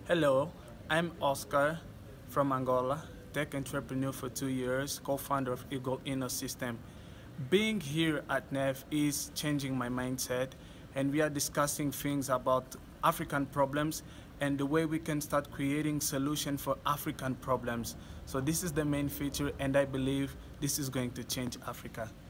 Hello, I'm Oscar from Angola, tech entrepreneur for 2 years, co-founder of Eagle Inner System. Being here at NEF is changing my mindset, and we are discussing things about African problems and the way we can start creating solutions for African problems. So this is the main feature, and I believe this is going to change Africa.